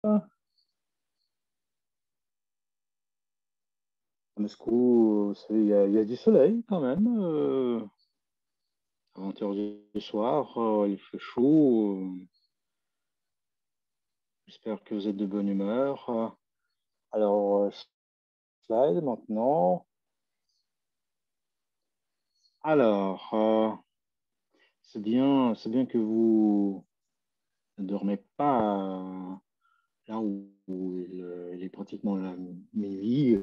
À Moscou, il y a du soleil quand même. À 20 heures du soir, il fait chaud. J'espère que vous êtes de bonne humeur. Alors, slide maintenant. Alors, c'est bien que vous ne dormez pas là où il est pratiquement la minuit.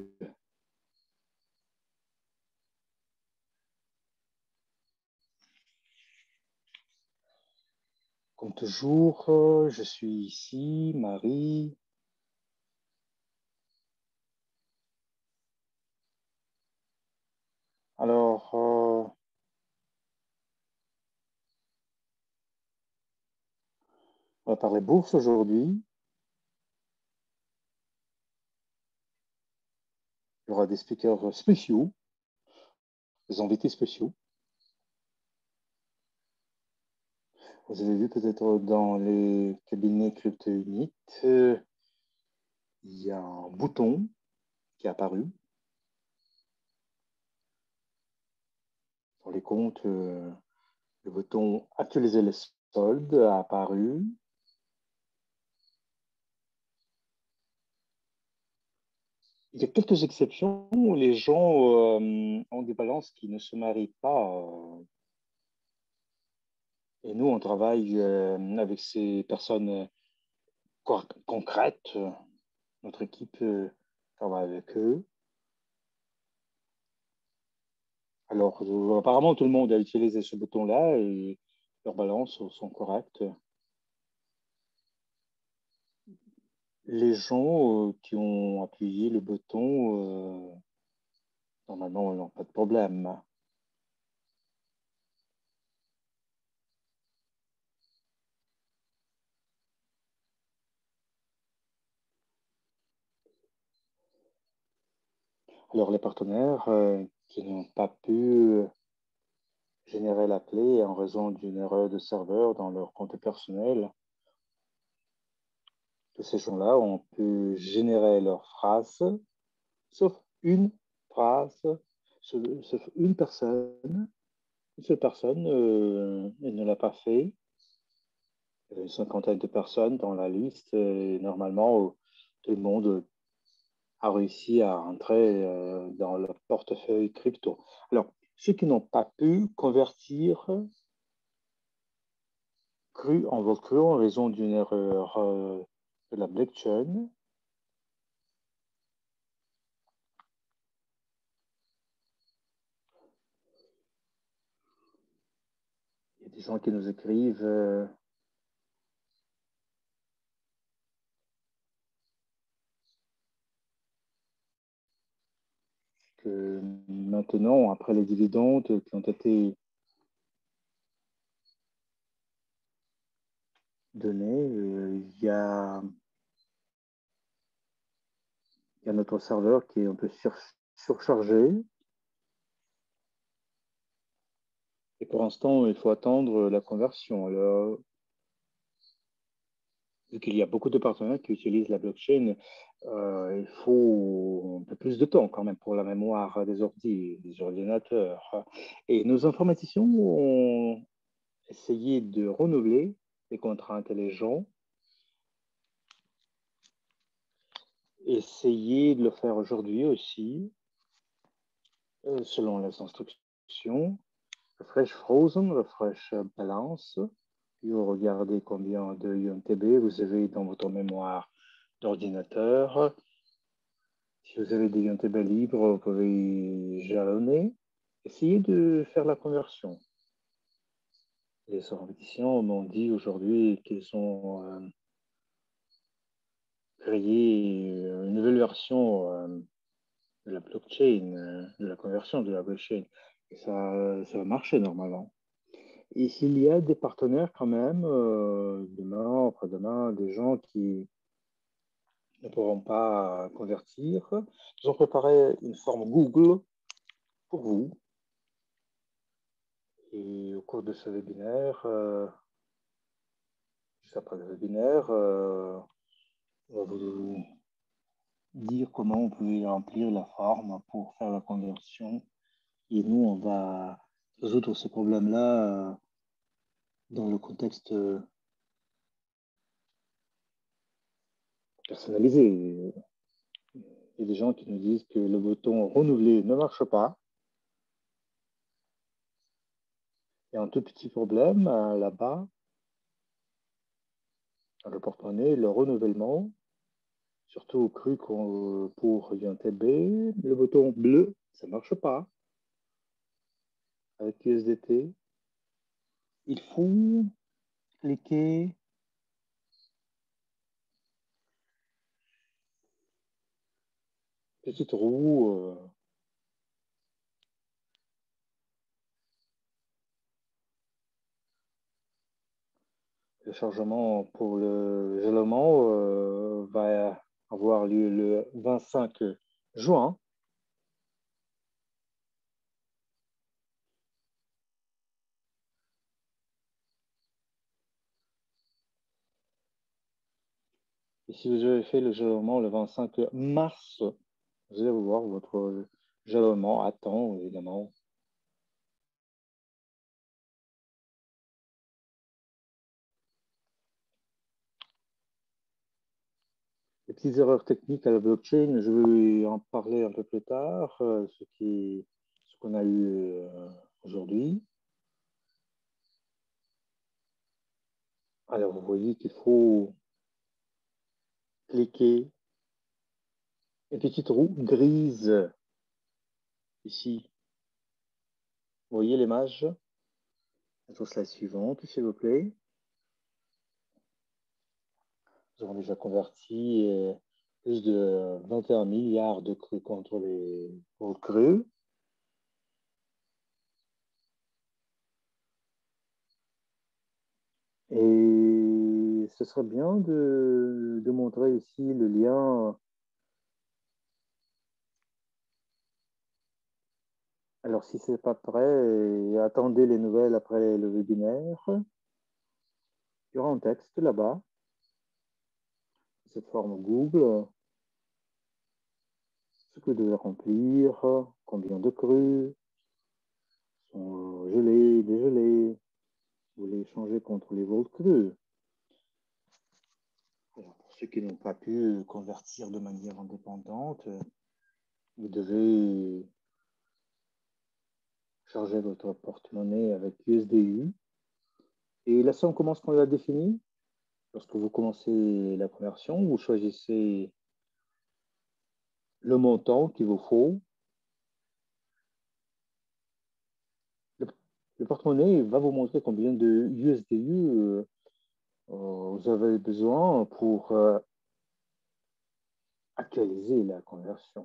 Comme toujours, je suis ici, Marie. Alors, on va parler bourse aujourd'hui. Il y aura des speakers spéciaux, des invités spéciaux. Vous avez vu peut-être dans les cabinets Crypto Unit, il y a un bouton qui est apparu sur les comptes. Le bouton actualiser les soldes a apparu. Il y a quelques exceptions où les gens ont des balances qui ne se marient pas. Et nous, on travaille avec ces personnes concrètes. Notre équipe travaille avec eux. Alors, apparemment, tout le monde a utilisé ce bouton-là et leurs balances sont correctes. Les gens qui ont appuyé le bouton, normalement, n'ont pas de problème. Alors, les partenaires qui n'ont pas pu générer la clé en raison d'une erreur de serveur dans leur compte personnel, de ces gens-là, on peut générer leur phrase, sauf une phrase, sauf une seule personne, elle ne l'a pas fait. Il y avait une cinquantaine de personnes dans la liste et normalement, tout le monde a réussi à entrer dans le portefeuille crypto. Alors, ceux qui n'ont pas pu convertir cru en vote cru en raison d'une erreur de la blockchain, il y a des gens qui nous écrivent que maintenant, après les dividendes qui ont été donnés, il y a notre serveur qui est un peu surchargé. Et pour l'instant, il faut attendre la conversion. Alors, vu qu'il y a beaucoup de partenaires qui utilisent la blockchain, il faut un peu plus de temps quand même pour la mémoire des ordinateurs. Et nos informaticiens ont essayé de renouveler les contrats intelligents, essayer de le faire aujourd'hui aussi, selon les instructions. Refresh Frozen, Refresh Balance. Puis vous regardez combien de INTB vous avez dans votre mémoire d'ordinateur. Si vous avez des INTB libres, vous pouvez jalonner. Essayez de faire la conversion. Les organisations m'ont dit aujourd'hui qu'ils ont créé une nouvelle version de la blockchain, de la conversion de la blockchain. Et ça va marcher normalement. Et s'il y a des partenaires quand même, demain, après-demain, des gens qui ne pourront pas convertir, ils ont préparé une forme Google pour vous. Et au cours de ce webinaire, juste après le webinaire, on va vous dire comment vous pouvez remplir la forme pour faire la conversion. Et nous, on va résoudre ce problème-là dans le contexte personnalisé. Il y a des gens qui nous disent que le bouton renouveler ne marche pas. Il y a un tout petit problème là-bas, dans le porte-monnaie, le renouvellement, surtout cru pour UNTB. Le bouton bleu, ça ne marche pas avec USDT. Il faut cliquer petite roue. Le chargement pour le gèlement va avoir lieu le 25 juin. Et si vous avez fait le gèlement le 25 mars, vous allez voir votre gèlement à temps, évidemment. Les petites erreurs techniques à la blockchain, je vais en parler un peu plus tard, ce qu'on a eu aujourd'hui. Alors, vous voyez qu'il faut cliquer une petite roue grise ici. Vous voyez l'image? Sur slide suivante, s'il vous plaît. Nous avons déjà converti plus de 21 milliards de crues contre les crues. Et ce serait bien de montrer ici le lien. Alors, si ce n'est pas prêt, attendez les nouvelles après le webinaire. Il y aura un texte là-bas, cette forme Google, ce que vous devez remplir, combien de crues sont gelées, dégelées, vous les changer contre les volts crues. Alors, pour ceux qui n'ont pas pu convertir de manière indépendante, vous devez charger votre porte-monnaie avec USDU. Et la somme, comment est-ce qu'on l'a définie? Lorsque vous commencez la conversion, vous choisissez le montant qu'il vous faut. Le porte-monnaie va vous montrer combien de USDU vous avez besoin pour actualiser la conversion.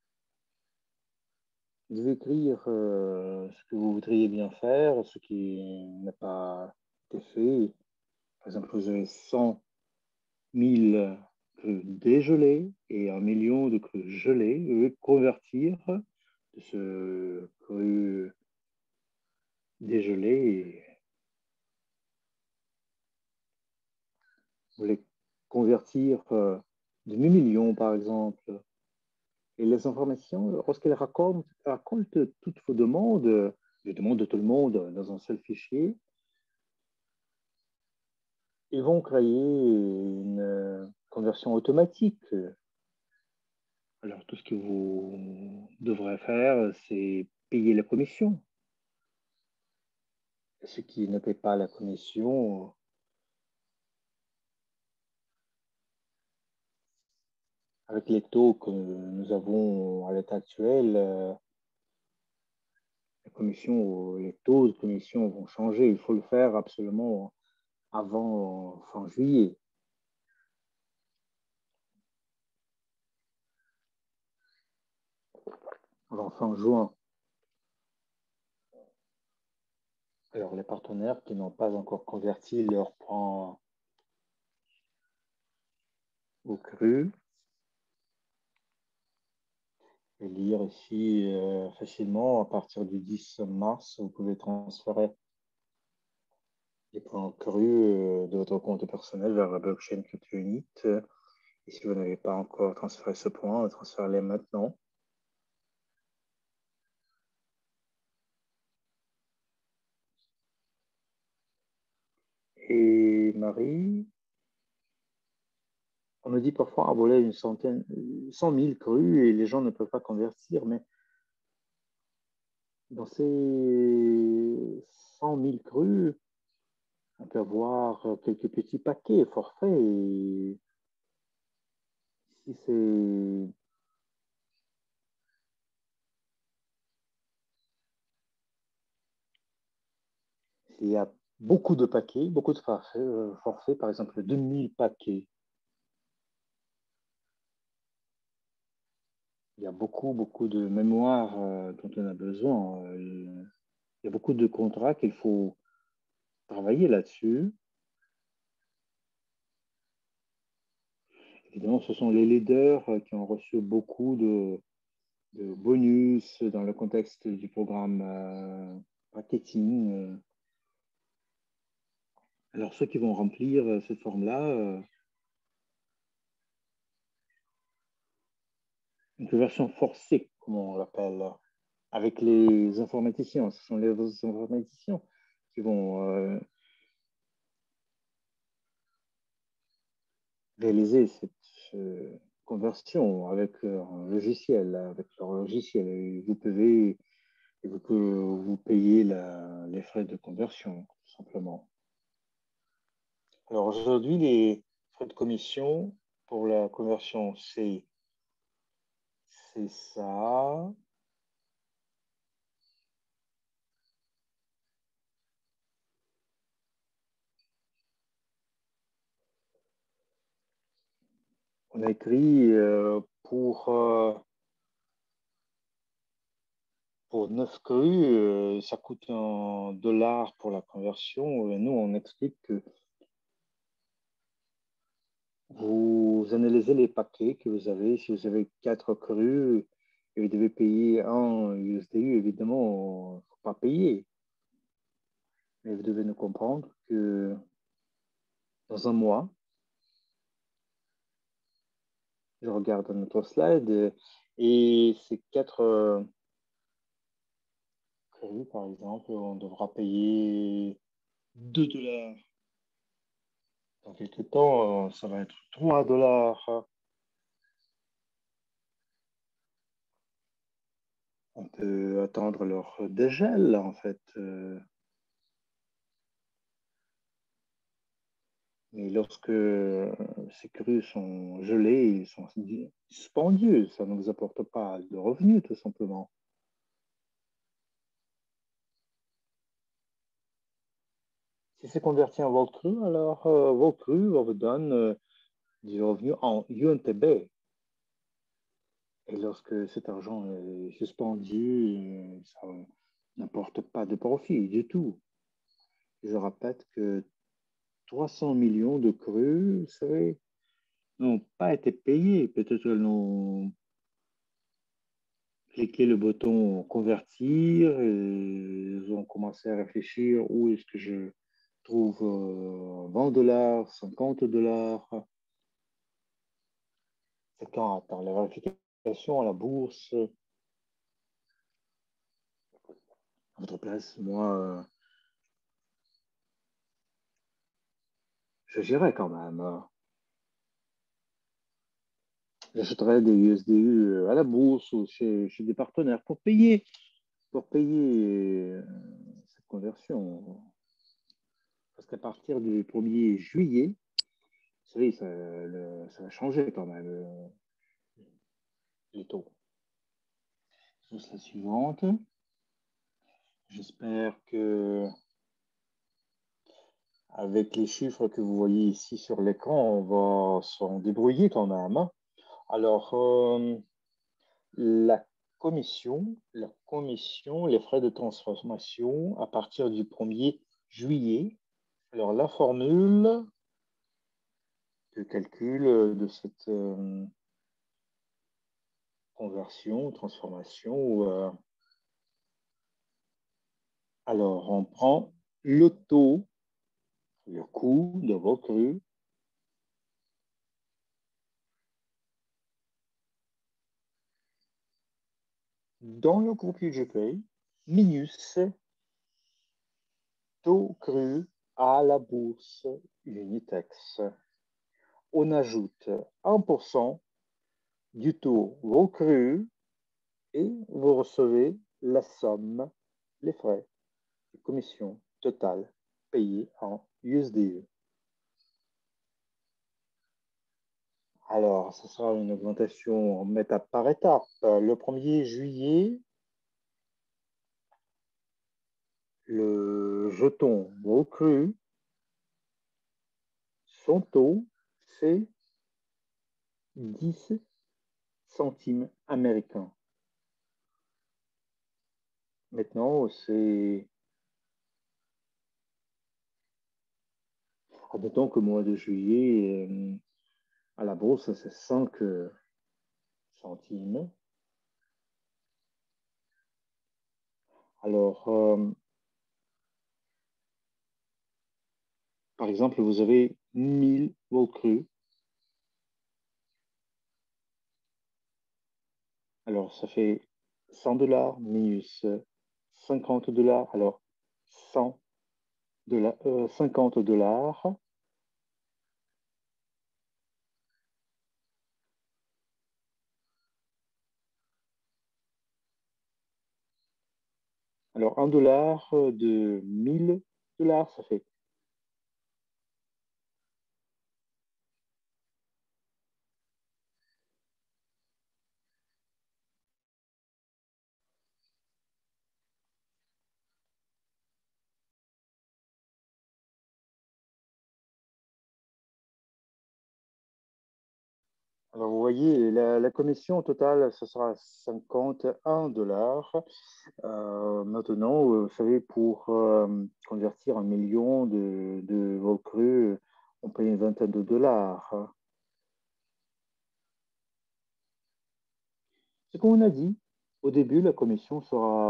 Vous devez écrire ce que vous voudriez bien faire, ce qui n'a pas été fait. Par exemple, vous avez 100 000 crues dégelées et 1 million de crues gelées. Vous devez convertir de ce cru dégelé. Vous voulez convertir demi-million, par exemple. Et les informations, lorsqu'elles racontent toutes vos demandes, les demandes de tout le monde dans un seul fichier, ils vont créer une conversion automatique. Alors, tout ce que vous devrez faire, c'est payer la commission. Ceux qui ne paient pas la commission, avec les taux que nous avons à l'état actuel, les taux de commission vont changer. Il faut le faire absolument avant fin juillet. Avant fin juin. Alors, les partenaires qui n'ont pas encore converti leur points au cru, et lire ici facilement, à partir du 10 mars, vous pouvez transférer les points crus de votre compte personnel vers la blockchain CryptoUnit Et si vous n'avez pas encore transféré ce point, transférez-les maintenant. Et Marie, on me dit parfois voler une centaine, 100 000 crues et les gens ne peuvent pas convertir, mais dans ces 100 000 crues, on peut avoir quelques petits paquets forfaits. Et si c'est s'il y a beaucoup de paquets, beaucoup de forfaits, par exemple 2000 paquets, il y a beaucoup de mémoire dont on a besoin. Il y a beaucoup de contrats qu'il faut travailler là-dessus. Évidemment, ce sont les leaders qui ont reçu beaucoup de bonus dans le contexte du programme marketing. Alors, ceux qui vont remplir cette forme-là, une conversion forcée, comme on l'appelle, avec les informaticiens. Ce sont les informaticiens qui vont réaliser cette conversion avec un logiciel, avec leur logiciel. Et vous payez les frais de conversion, tout simplement. Alors aujourd'hui, les frais de commission pour la conversion, c'est ça. On a écrit pour 9 crues, ça coûte $1 pour la conversion. Et nous, on explique que vous analysez les paquets que vous avez. Si vous avez 4 crues et vous devez payer un USDU, évidemment, il ne faut pas payer. Mais vous devez nous comprendre que dans un mois, je regarde notre slide et ces 4 crues, par exemple, on devra payer $2. Dans quelques temps, ça va être $3. On peut attendre leur dégel, en fait. Mais lorsque ces crues sont gelées, ils sont suspendus, ça ne vous apporte pas de revenus, tout simplement. Si c'est converti en vol cru, alors vol cru vous donne du revenu en UNTB. Et lorsque cet argent est suspendu, ça n'apporte pas de profit du tout. Je répète que 300 millions de crues, vous savez, n'ont pas été payés. Peut-être qu'elles n'ont cliqué le bouton convertir et ils ont commencé à réfléchir où est-ce que je trouve $20, $50. C'est quand attends, la vérification à la bourse. À votre place, moi, je gérais quand même. J'achèterais des USDU à la bourse ou chez des partenaires pour payer cette conversion. Parce qu'à partir du 1er juillet, vous savez, ça va changer quand même, les taux. Chose la suivante. J'espère que avec les chiffres que vous voyez ici sur l'écran, on va s'en débrouiller quand même. Alors, la la commission, les frais de transformation à partir du 1er juillet. Alors, la formule de calcul de cette conversion, transformation, alors on prend le taux, le coût de vos crues Dans le groupe UGP, Minus, taux cru à la bourse Unitex. On ajoute 1% du taux recru et vous recevez la somme, les frais, les commissions totales payées en USDE. Alors, ce sera une augmentation étape par étape. Le 1er juillet, le jeton recru, son taux, c'est 10 centimes américains. Maintenant, c'est... Admettons que le mois de juillet, à la bourse, c'est 5 centimes. Alors, par exemple, vous avez 1000 recrues. Alors, ça fait 100 dollars minus 50 dollars. Alors, 100 dollars, 50 dollars. Alors, 1 dollar de 1000 dollars, ça fait. Alors, vous voyez, la commission totale, ce sera 51 dollars. Maintenant, vous savez, pour convertir 1 million de recrues, on paye une vingtaine de dollars. C'est comme on a dit, au début, la commission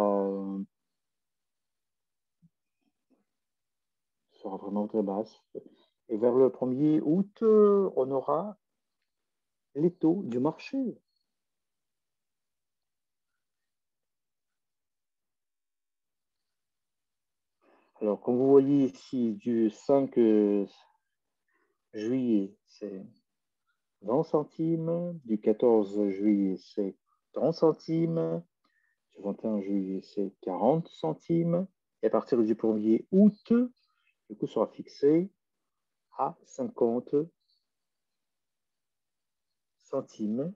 sera vraiment très basse. Et vers le 1er août, on aura les taux du marché. Alors, comme vous voyez ici, du 5 juillet, c'est 20 centimes. Du 14 juillet, c'est 30 centimes. Du 21 juillet, c'est 40 centimes. Et à partir du 1er août, le coût sera fixé à 50 centimes.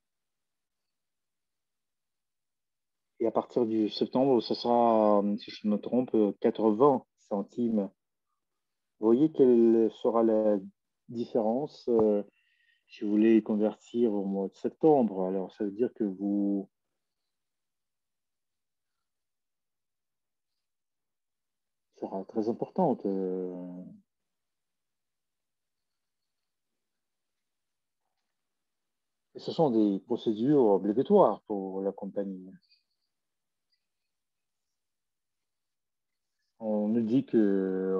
Et à partir du septembre, ce sera, si je me trompe, 80 centimes. Vous voyez quelle sera la différence si vous voulez convertir au mois de septembre? Alors, ça veut dire que vous sera très importante. Et ce sont des procédures obligatoires pour la compagnie. On nous dit que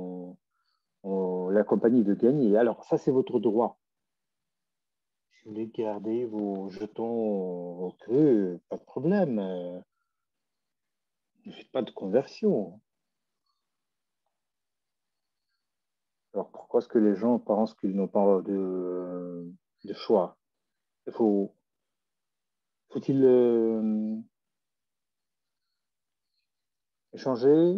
la compagnie veut gagner. Alors, ça, c'est votre droit. Si vous voulez garder vos jetons au creux, pas de problème. Ne faites pas de conversion. Alors, pourquoi est-ce que les gens pensent qu'ils n'ont pas de choix? Faut-il échanger?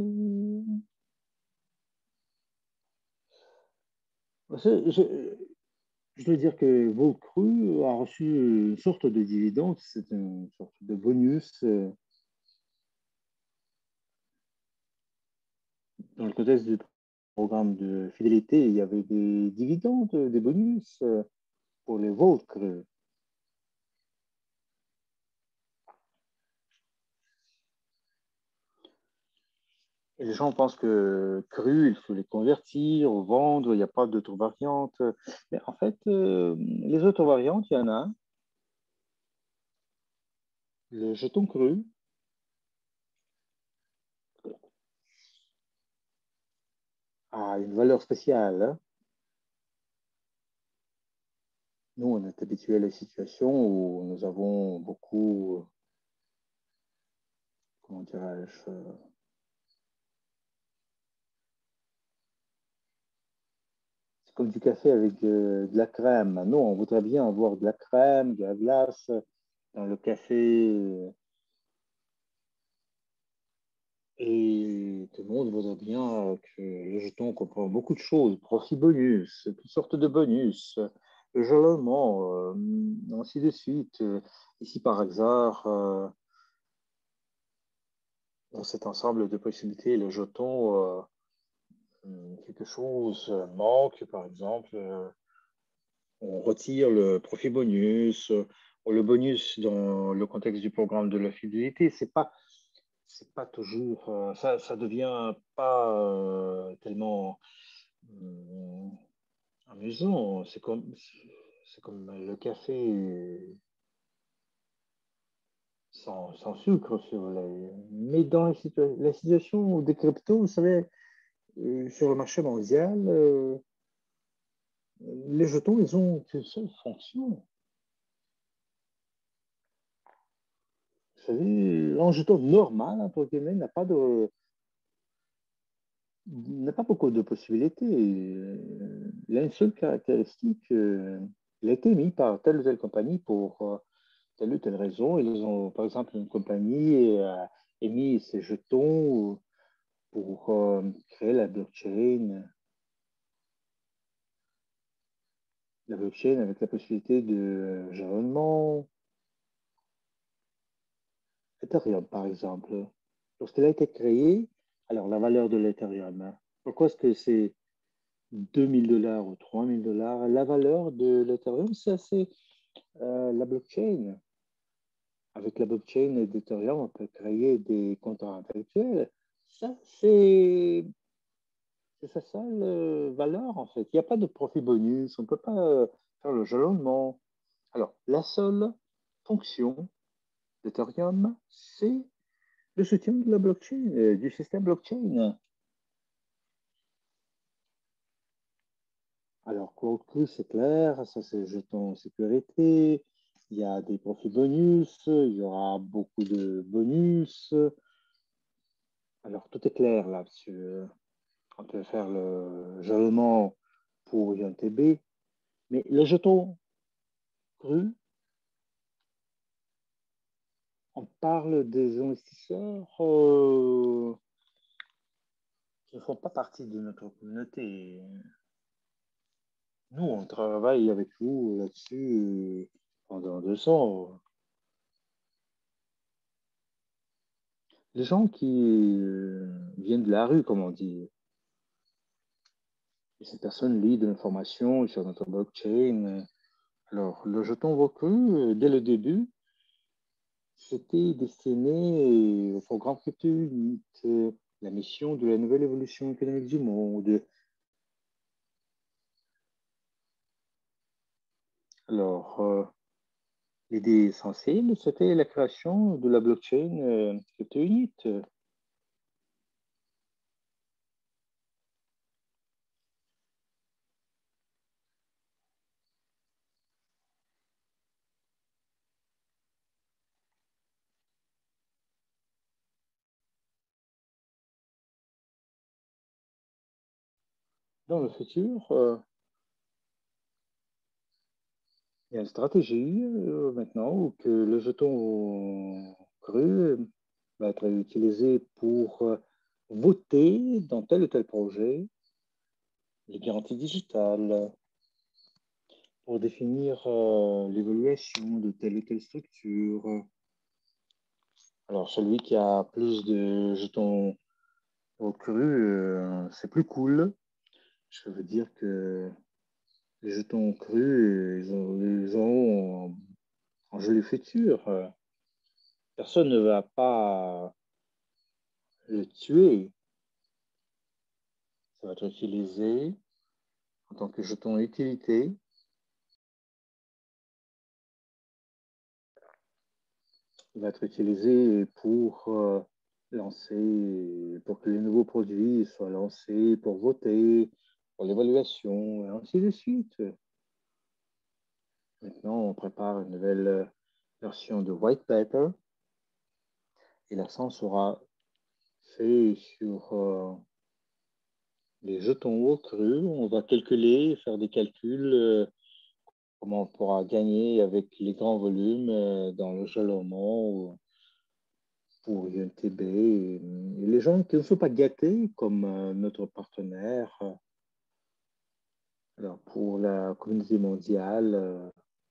Je, je veux dire que Vaucru a reçu une sorte de dividende, c'est une sorte de bonus dans le contexte du programme de fidélité. Il y avait des dividendes, des bonus pour les Vaucru. Et les gens pensent que cru, il faut les convertir ou vendre, il n'y a pas d'autres variantes. Mais en fait, les autres variantes, il y en a un. Le jeton cru a une valeur spéciale, hein. Nous, on est habitué à la situation où nous avons beaucoup comment dirais-je, c'est comme du café avec de la crème. Non, on voudrait bien avoir de la crème, de la glace dans le café. Et tout le monde voudrait bien que le jeton comprend beaucoup de choses, profit bonus, toutes sortes de bonus, le jalonnement, ainsi de suite. Ici, par hasard, dans cet ensemble de possibilités, le jeton, quelque chose manque, par exemple, on retire le profit bonus, ou le bonus dans le contexte du programme de la fidélité. C'est pas toujours, ça devient pas tellement euh, amusant. C'est comme le café sans sucre, si vous voulez. Mais dans la situation des cryptos, vous savez, sur le marché mondial, les jetons, ils ont qu'une seule fonction. Vous savez, un jeton normal, entre guillemets, n'a pas beaucoup de possibilités. Il a une seule caractéristique. Il a été mis par telle ou telle compagnie pour telle ou telle raison. Ils ont, par exemple, une compagnie a émis ses jetons pour créer la blockchain avec la possibilité de jalonnement. Ethereum, par exemple. Lorsqu'elle a été créée, alors la valeur de l'Ethereum, hein, pourquoi est-ce que c'est 2 000 $ ou 3 000 $? La valeur de l'Ethereum, c'est la blockchain. Avec la blockchain d'Ethereum, on peut créer des comptes intellectuels. Ça, c'est sa seule valeur, en fait. Il n'y a pas de profit bonus. On ne peut pas faire le jalonnement. Alors, la seule fonction d'Ethereum, c'est le soutien de la blockchain, du système blockchain. Alors, Coldcrew, c'est clair, ça c'est jeton en sécurité. Il y a des profits bonus, il y aura beaucoup de bonus. Alors, tout est clair là-dessus. On peut faire le jalonnement pour INTB. Mais le jeton cru, on parle des investisseurs qui ne font pas partie de notre communauté. Nous, on travaille avec vous là-dessus pendant 2 ans. Les gens qui viennent de la rue, comme on dit, et ces personnes lisent de l'information sur notre blockchain. Alors, le jeton recru, dès le début, c'était destiné au programme Crypto Unit, la mission de la nouvelle évolution économique du monde. Alors, l'idée essentielle, c'était la création de la blockchain Crypto Unit. Dans le futur, il y a une stratégie maintenant où que le jeton cru va être utilisé pour voter dans tel ou tel projet, les garanties digitales, pour définir l'évaluation de telle ou telle structure. Alors, celui qui a plus de jetons crus, c'est plus cool. Je veux dire que les jetons crus, ils ont un joli futur. Personne ne va pas le tuer. Ça va être utilisé en tant que jeton utilité. Il va être utilisé pour lancer, pour que les nouveaux produits soient lancés, pour voter, pour l'évaluation, et ainsi de suite. Maintenant, on prépare une nouvelle version de White Paper Et l'accent sera fait sur les jetons au cru. On va calculer, faire des calculs, comment on pourra gagner avec les grands volumes dans le jalonnement ou pour INTB. Et les gens qui ne sont pas gâtés, comme notre partenaire, alors pour la communauté mondiale,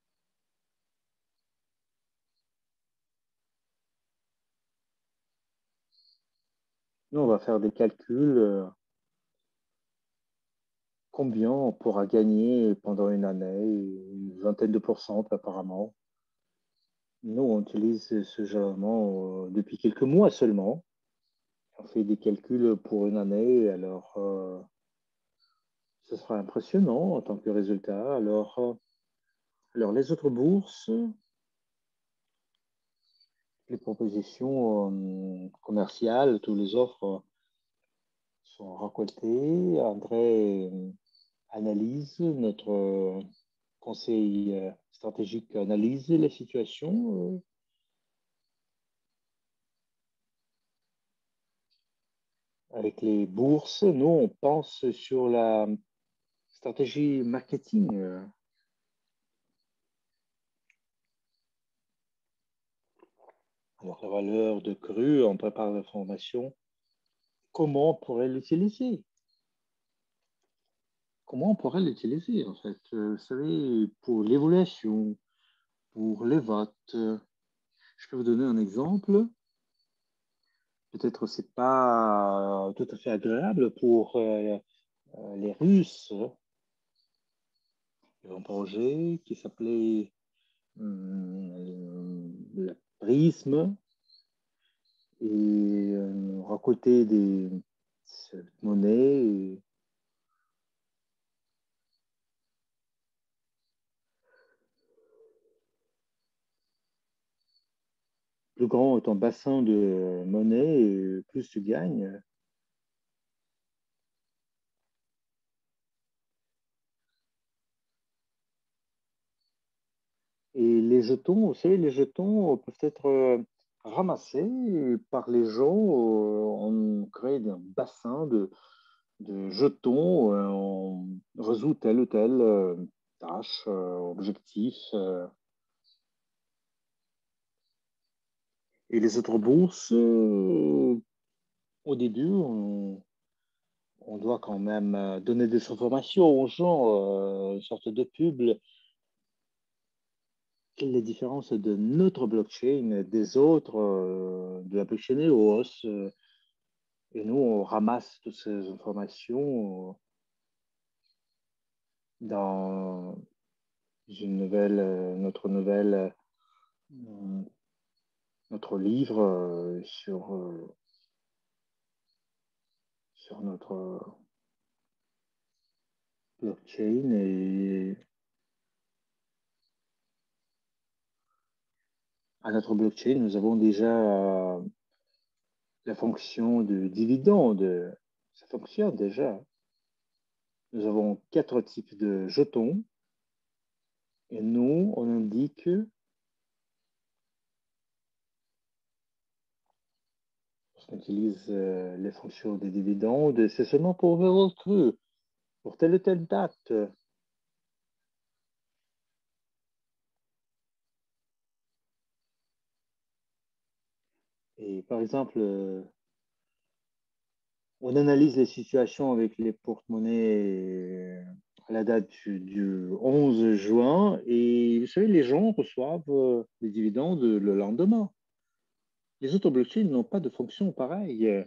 nous, on va faire des calculs, combien on pourra gagner pendant une année, une vingtaine de pourcents apparemment. Nous, on utilise ce jalonnement depuis quelques mois seulement. On fait des calculs pour une année, alors ce sera impressionnant en tant que résultat. Alors les autres bourses, les propositions commerciales, toutes les offres sont récoltées. André analyse, notre conseil stratégique analyse la situation. Avec les bourses, nous, on pense sur la stratégie marketing. Alors, la valeur de cru, on prépare l'information. Comment on pourrait l'utiliser? Comment on pourrait l'utiliser, en fait? Vous savez, pour l'évaluation, pour les votes. Je peux vous donner un exemple. Peut-être c'est pas tout à fait agréable pour les Russes. Il y avait un projet qui s'appelait le prisme et récolter cette monnaie. Plus grand est ton bassin de monnaie, et plus tu gagnes. Et les jetons, vous savez, les jetons peuvent être ramassés par les gens. On crée un bassin de jetons. On résout telle ou telle tâche, objectif. Et les autres bourses, au début, on doit quand même donner des informations aux gens, une sorte de pub. Quelle est la différence de notre blockchain des autres, de la blockchain EOS? Et nous, on ramasse toutes ces informations dans notre livre sur notre blockchain. Et à notre blockchain, nous avons déjà la fonction de dividende. Ça fonctionne déjà. Nous avons 4 types de jetons et nous, on indique lorsqu'on utilise les fonctions de dividende, c'est seulement pour votre pour telle ou telle date. Et par exemple, on analyse les situations avec les porte-monnaies à la date du 11 juin et vous savez, les gens reçoivent les dividendes le lendemain. Les autres blockchains n'ont pas de fonction pareille.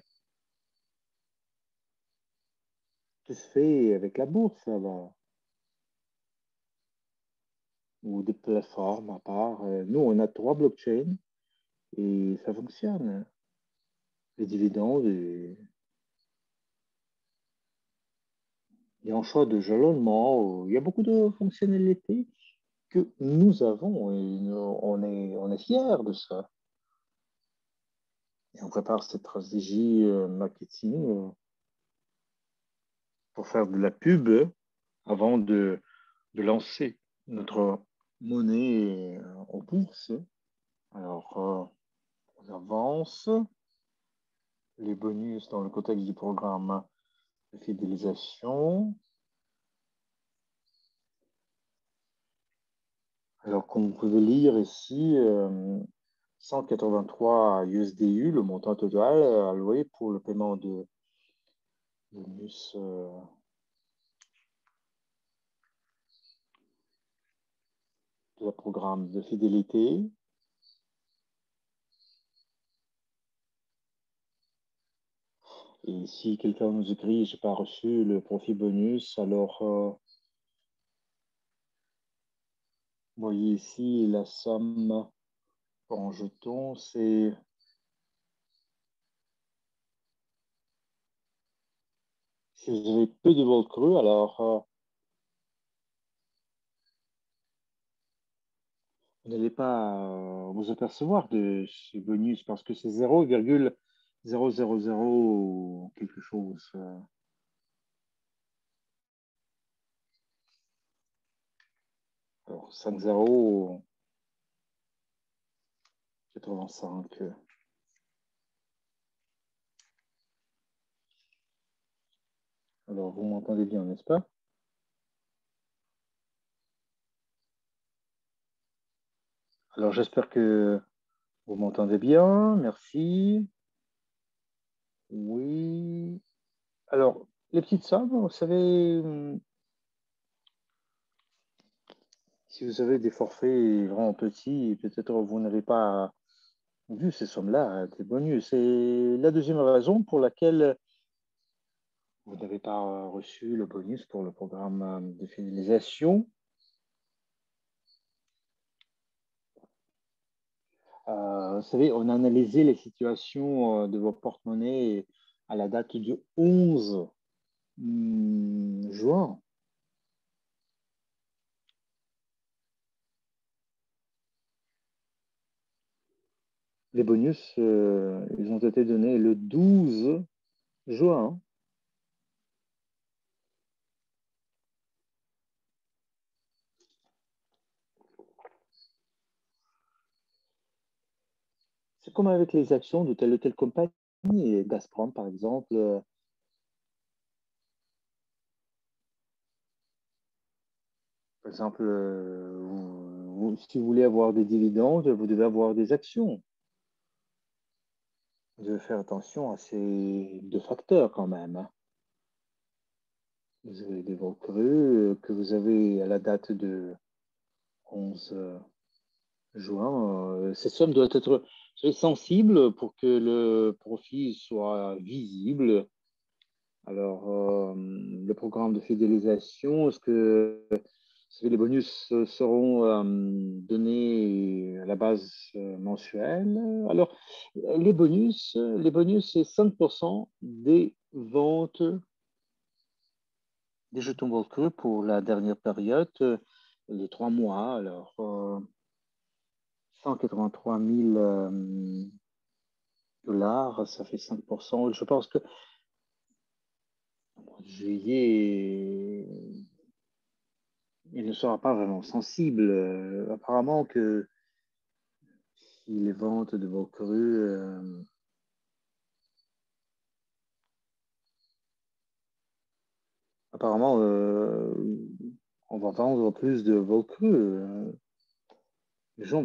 Tout se fait avec la bourse là-bas ou des plateformes à part. Nous, on a 3 blockchains et ça fonctionne. Les dividendes, il y a un choix de jalonnement, il y a beaucoup de fonctionnalités que nous avons et on est fiers de ça. Et on prépare cette stratégie marketing pour faire de la pub avant de lancer notre monnaie en bourse. Alors, J'avance. Les bonus dans le contexte du programme de fidélisation. Alors, comme vous pouvez lire ici, 183 USDU, le montant total alloué pour le paiement de bonus de la programme de fidélité. Et si quelqu'un nous écrit, je n'ai pas reçu le profit bonus, alors vous voyez ici la somme en jetons, c'est si vous avez peu de vols creux, alors vous n'allez pas vous apercevoir de ce bonus parce que c'est 0,000 quelque chose. Alors, 5,085. Alors, vous m'entendez bien, n'est-ce pas? Alors, j'espère que vous m'entendez bien. Merci. Oui. Alors, les petites sommes, vous savez, si vous avez des forfaits vraiment petits, peut-être vous n'avez pas vu ces sommes-là, des bonus. C'est la deuxième raison pour laquelle vous n'avez pas reçu le bonus pour le programme de fidélisation. Vous savez, on a analysé les situations de vos porte-monnaies à la date du 11 juin. Les bonus, ils ont été donnés le 12 juin. C'est comme avec les actions de telle ou telle compagnie, Gazprom par exemple. Par exemple, si vous voulez avoir des dividendes, vous devez avoir des actions. Vous devez faire attention à ces deux facteurs quand même, hein. Vous avez des vents creux que vous avez à la date de 11 juin. Cette somme doit être sensible pour que le profit soit visible. Alors, le programme de fidélisation, est-ce que les bonus seront donnés à la base mensuelle? Alors, les bonus, c'est 5% des ventes des jetons Volcreux pour la dernière période, les 3 mois. Alors, 183 000 dollars, ça fait 5%. Je pense que au mois de juillet, il ne sera pas vraiment sensible. Apparemment que si les ventes de vos crues, apparemment, on va vendre plus de vos crues. Les gens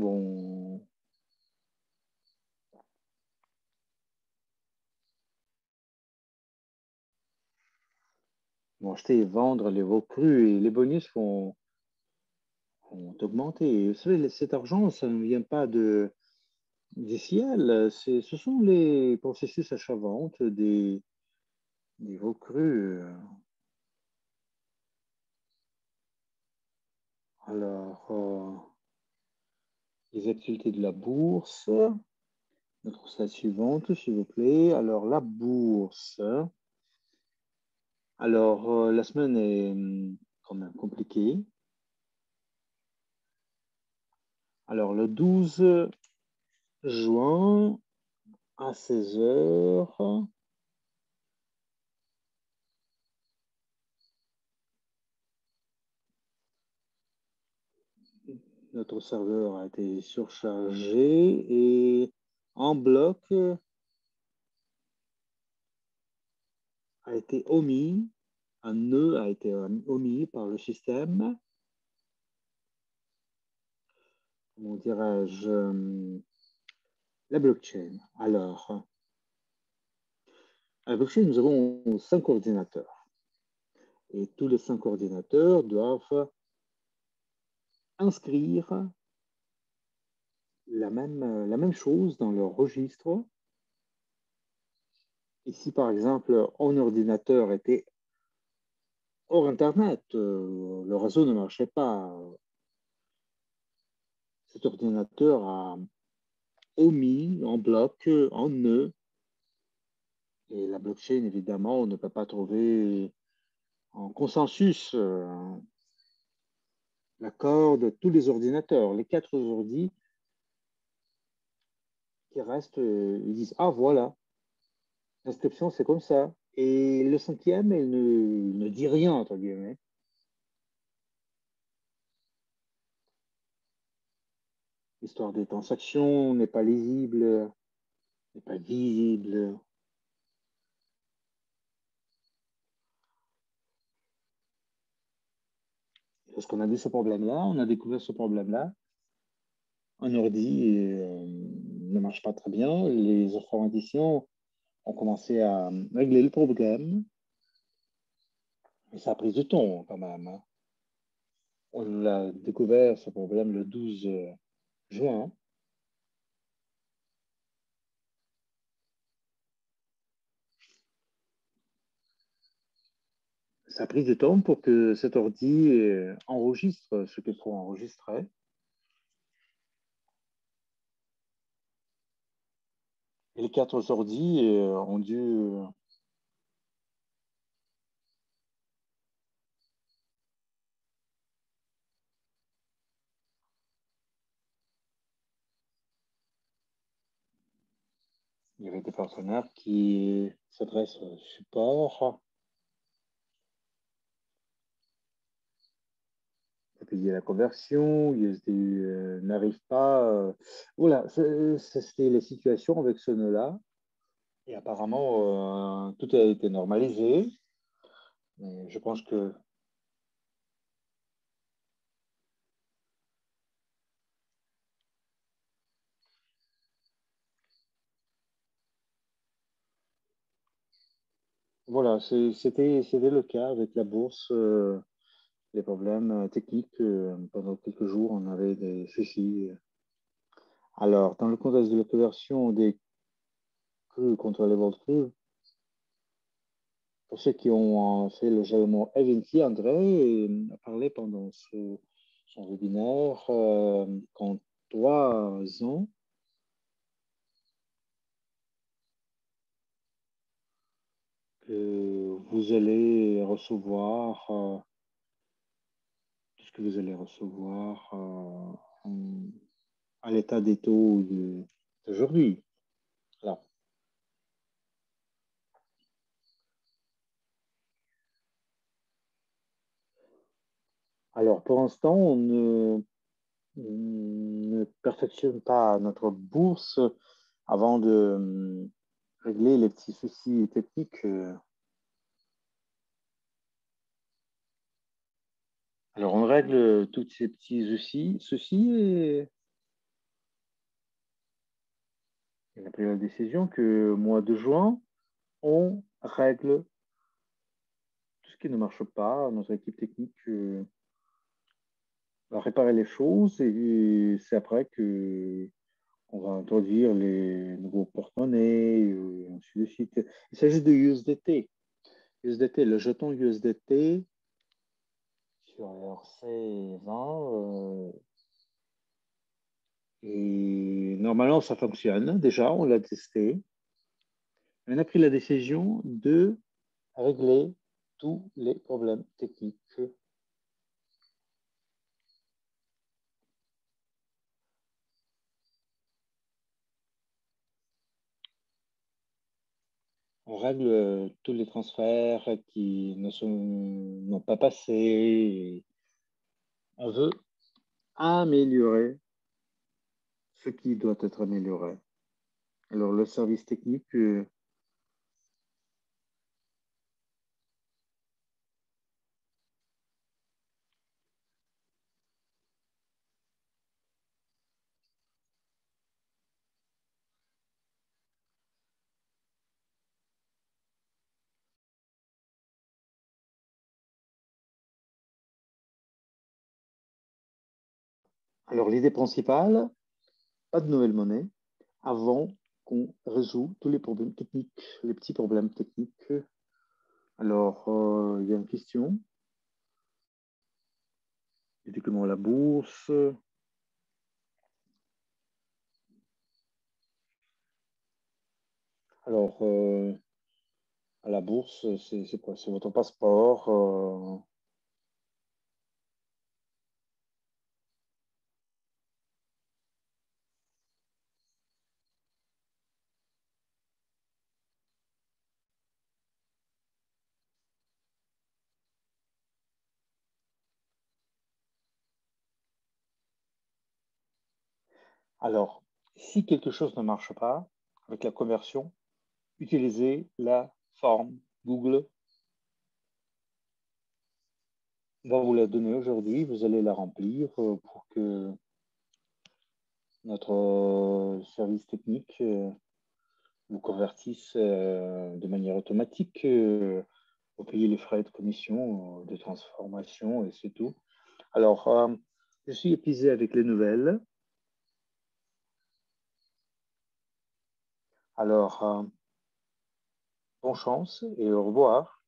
vont acheter et vendre les veaux crus et les bonus vont augmenter. Vous savez, cet argent, ça ne vient pas du ciel. Ce sont les processus achat-vente des veaux crus. Alors, les activités de la bourse. Notre slide suivante, s'il vous plaît. Alors, la bourse. Alors, la semaine est quand même compliquée. Alors, le 12 juin à 16 heures, notre serveur a été surchargé et un bloc a été omis, un nœud a été omis par le système, comment dirais-je, la blockchain. Alors, à la blockchain, nous avons 5 ordinateurs. Et tous les 5 ordinateurs doivent inscrire la même chose dans leur registre. Et si, par exemple, un ordinateur était hors Internet, le réseau ne marchait pas, cet ordinateur a omis en bloc, en nœud, et la blockchain, évidemment, ne peut pas trouver en consensus l'accord de tous les ordinateurs. Les 4 ordi qui restent, ils disent, ah voilà, l'inscription c'est comme ça. Et le 5e, il ne dit rien, entre guillemets. L'histoire des transactions n'est pas lisible, n'est pas visible. Lorsqu'on a vu ce problème-là, on a découvert ce problème-là, un ordi ne marche pas très bien. Les informaticiens ont commencé à régler le problème. Mais ça a pris du temps quand même. On a découvert ce problème le 12 juin. Ça a pris du temps pour que cet ordi enregistre ce qu'il faut enregistrer. Et les 4 ordi ont dû il y avait des partenaires qui s'adressent au support pour payer la conversion. USD n'arrive pas. Voilà, c'était la situation avec ce nœud-là. Et apparemment, tout a été normalisé. Mais je pense que voilà, c'était le cas avec la bourse, les problèmes techniques. Pendant quelques jours, on avait des soucis. Alors, dans le contexte de la conversion des crues contre les vols crues, pour ceux qui ont fait le jalonnement Evinci, André a parlé pendant son webinaire qu'en 3 ans, vous allez recevoir tout ce que vous allez recevoir à l'état des taux d'aujourd'hui. Alors, pour l'instant, ne perfectionne pas notre bourse avant de régler les petits soucis techniques. Alors, on règle tous ces petits soucis et on a pris la décision que au mois de juin, on règle tout ce qui ne marche pas. Notre équipe technique va réparer les choses et c'est après que on va introduire les nouveaux porte-monnaies, et ainsi de suite. Il s'agit de USDT. USDT, le jeton USDT sur RC20. Et normalement, ça fonctionne. Déjà, on l'a testé. On a pris la décision de régler tous les problèmes techniques. On règle tous les transferts qui n'ont pas passé. On veut améliorer ce qui doit être amélioré. Alors, le service technique, alors l'idée principale, pas de nouvelle monnaie avant qu'on résout tous les problèmes techniques, les petits problèmes techniques. Alors, il y a une question. Typiquement la bourse. Alors, à la bourse, c'est quoi? C'est votre passeport. Alors, si quelque chose ne marche pas avec la conversion, utilisez la forme Google. On va vous la donner aujourd'hui. Vous allez la remplir pour que notre service technique vous convertisse de manière automatique. Vous payez les frais de commission, de transformation et c'est tout. Alors, je suis épuisé avec les nouvelles. Alors, bonne chance et au revoir.